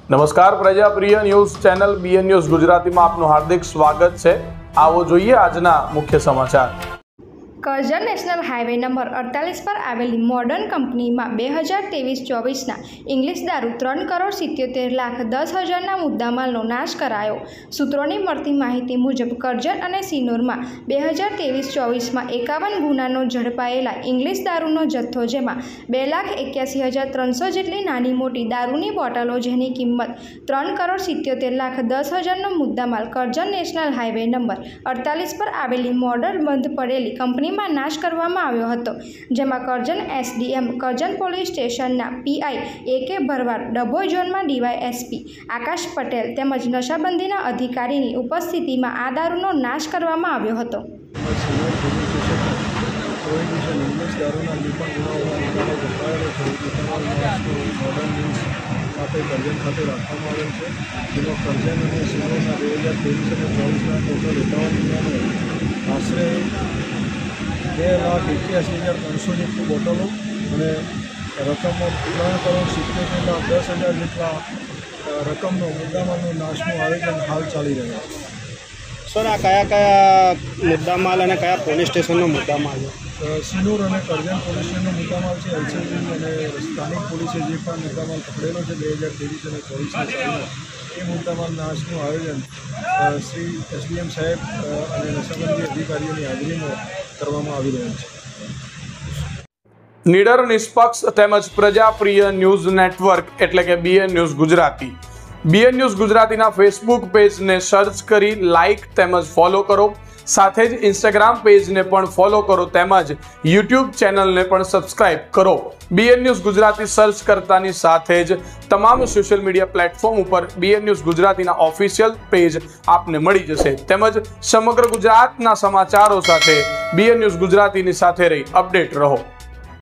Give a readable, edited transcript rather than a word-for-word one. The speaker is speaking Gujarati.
નમસ્કાર, પ્રજાપ્રિય ન્યૂઝ ચેનલ બીએન ન્યૂઝ ગુજરાતીમાં આપનું હાર્દિક સ્વાગત છે। આવો જોઈએ આજના મુખ્ય સમાચાર। કરજણ નેશનલ હાઈવે નંબર 48 પર આવેલી મોડર્ન કંપનીમાં 2023-24ના ઇંગ્લિશ દારૂ 3,77,10,000ના મુદ્દામાલનો નાશ કરાયો। સૂત્રોની મળતી માહિતી મુજબ કરજણ અને સિનોરમાં 2023-24માં 51 ગુનાનો ઝડપાયેલા ઇંગ્લિશ દારૂનો જથ્થો, જેમાં 2,81,300 જેટલી નાની મોટી દારૂની બોટલો, જેની કિંમત 3,77,10,000નો મુદ્દામાલ કરજણ નેશનલ હાઈવે નંબર 48 પર આવેલી મોડર્ન બંધ પડેલી કંપની નાશ કરવામાં આવ્યો હતો, જેમાં કરજણ એસડીએમ, કરજણ પોલીસ સ્ટેશનના પીઆઈ AK ભરવાડ, ડભોઈ ઝોનમાં ડીવાયએસપી આકાશ પટેલ તેમજ નશાબંધીના અધિકારીની ઉપસ્થિતિમાં આ દારૂનો નાશ કરવામાં આવ્યો હતો। કરજણ ખાતે રાખવામાં આવેલ છે, જેમાં કરજણ અને સિનોરના 2023 અને 24ના ટોટલ 51 આશરે 2,81,300 જેટલી બોટલો અને રકમ 3,70,10,000 જેટલા રકમનો મુદ્દામાલનો નાશનું આયોજન હાલ ચાલી રહ્યું છે। સર, આ કયા મુદ્દામાલ અને કયા પોલીસ સ્ટેશનનો મુદ્દામાલ છે? સિનોર અને કરજણ પોલીસ સ્ટેશનનો મુદ્દામાલ છે। એલસીબી અને સ્થાનિક પોલીસે જે પણ મુદ્દામાલ પકડેલો છે 2023 અને 24ના એ મુદ્દામાલ નાશનું આયોજન શ્રી એસડીએમ સાહેબ અને નશાબંધી અધિકારીઓની હાજરીમાં કરવામાં આવી રહ્યું છે। નિડર, નિષ્પક્ષ તેમજ પ્રજાપ્રિય ન્યૂઝ નેટવર્ક એટલે કે BN news Gujarati, BN news ગુજરાતીના ફેસબુક પેજને સર્ચ કરી લાઇક તેમજ ફોલો કરો। સાથે જ ઇન્સ્ટાગ્રામ પેજને પણ ફોલો કરો તેમજ યુટ્યુબ ચેનલને પણ સબસ્ક્રાઇબ કરો। બીએન ન્યૂઝ ગુજરાતી સર્ચ કરતાની સાથે જ તમામ સોશિયલ મીડિયા પ્લેટફોર્મ ઉપર બીએન ન્યૂઝ ગુજરાતીના ઓફિશિયલ પેજ આપને મળી જશે। તેમજ સમગ્ર ગુજરાતના સમાચારો સાથે બીએન ન્યૂઝ ગુજરાતીની સાથે રહી અપડેટ રહો।